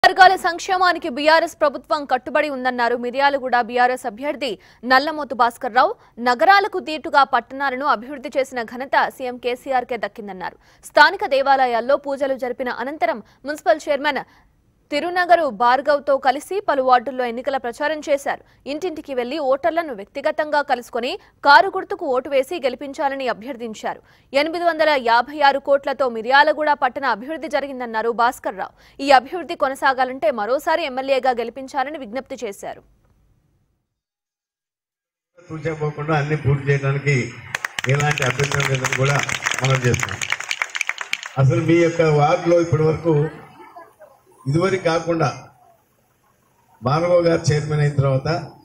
వర్గాల సంక్షేమానికి బీఆర్ఎస్ ప్రభుత్వం కట్టుబడి ఉందన్నారు మిర్యాలగూడ బీఆర్ఎస్ అభ్యర్థి నల్లమోతు భాస్కర్ రావు. నగరాలకు దీటుగా పట్టణాలను అభివృద్ధి చేసిన ఘనత సీఎం కేసీఆర్కే దక్కిందన్నారు. స్థానిక దేవాలయాల్లో పూజలు జరిపిన అనంతరం మున్సిపల్ చైర్మన్ తిరునగరు భార్గవ్తో కలిసి పలు వార్డుల్లో ఎన్నికల ప్రచారం చేశారు. ఇంటింటికి వెళ్లి ఓటర్లను వ్యక్తిగతంగా కలుసుకుని కారు గుర్తుకు ఓటు వేసి గెలిపించాలని అభ్యర్థించారు. 856 కోట్లతో మిర్యాలగూడ పట్టణ అభివృద్ధి జరిగిందన్నారు భాస్కర్ రావు. ఈ అభివృద్ధి కొనసాగాలంటే మరోసారి ఎమ్మెల్యేగా గెలిపించాలని విజ్ఞప్తి చేశారు. అసలు మీ యొక్క వార్డులో ఇప్పటి వరకు ఇదివరకు కాకుండా భార్గవ్ గారు చైర్మన్ అయిన తర్వాత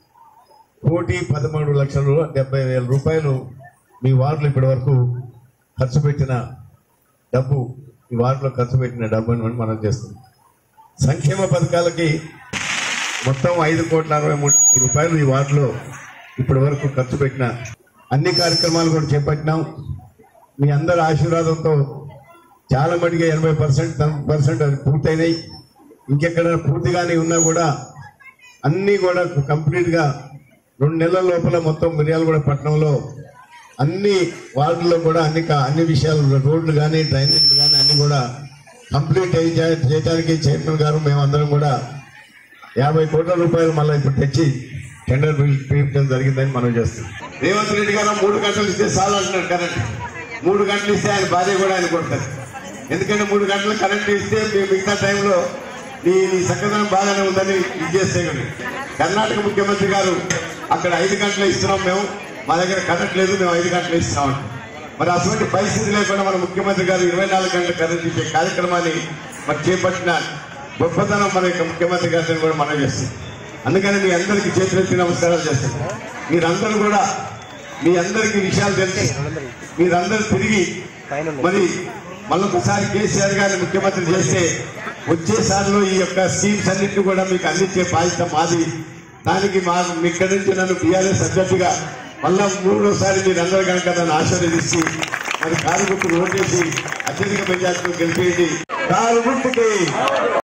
1,13,70,000 రూపాయలు మీ వార్డులో ఇప్పటి వరకు ఖర్చు పెట్టిన డబ్బు, ఈ వార్డులో ఖర్చు పెట్టిన డబ్బు అని మనం చేస్తున్నాం. సంక్షేమ పథకాలకి మొత్తం 5,63,00,000 రూపాయలు ఈ వార్డులో ఇప్పటి వరకు ఖర్చు పెట్టిన అన్ని కార్యక్రమాలు కూడా చేపట్టినాం. మీ అందరి ఆశీర్వాదంతో చాలా మటుగా 80% అది పూర్తయినాయి. ఇంకెక్కడ పూర్తిగానే ఉన్నా కూడా అన్నీ కూడా కంప్లీట్గా 2 నెలల లోపల మొత్తం మిర్యాలగూడ పట్టణంలో అన్ని వార్డుల్లో కూడా అన్ని విషయాలు, రోడ్లు కానీ డ్రైనేజీలు కానీ అన్ని కూడా కంప్లీట్ చేయడానికి చైర్మన్ గారు మేమందరం కూడా 50 కోట్ల రూపాయలు మళ్ళీ ఇప్పుడు తెచ్చి టెండర్ పిలిపించడం జరిగిందని మనం చేస్తున్నాం. రేవంత్ రెడ్డి గారు 3 గంటలు ఇస్తే చాలు అంటున్నారు కరెంట్. 3 గంటలు ఇస్తే ఆయన భార్య కూడా ఆయన కొడతారు. ఎందుకంటే 3 గంటలు కరెంట్ ఇస్తే మిగతా టైంలో నీ చక్కదనం బాగానే ఉందని ఇది చేస్తే కానీ. కర్ణాటక ముఖ్యమంత్రి గారు అక్కడ 5 గంటలు ఇస్తున్నాం మేము, మా దగ్గర కరెంట్ లేదు, మేము 5 గంటలు ఇస్తున్నాం. మరి అటువంటి పరిస్థితి లేకుండా మన ముఖ్యమంత్రి గారు 24 గంటల కరెంట్ ఇచ్చే కార్యక్రమాన్ని మరి చేపట్టిన గొప్పతనం మన యొక్క ముఖ్యమంత్రి గారిని కూడా మనం చేస్తాం. అందుకని మీ అందరికీ చేతులెత్తి నమస్కారాలు చేస్తాం. మీరందరూ కూడా మీ అందరికీ విషయాలు తెలిసి మీరందరూ తిరిగి మరి మళ్ళొకసారి కేసీఆర్ గారిని ముఖ్యమంత్రి చేస్తే వచ్చేసారిలో ఈ యొక్క స్కీమ్స్ అన్నింటినీ కూడా మీకు అందించే బాధ్యత మాది. దానికి ఇక్కడి నుంచి నన్ను బీఆర్ఎస్ అభ్యర్థిగా మళ్ళా 3వ మీరందరూ కనుక నన్ను ఆశీర్వదించి మరి కారు గుర్తుకు ఓటేసి అత్యధిక మెజార్టీతో గెలిపేయండి. కారు గుర్తుకి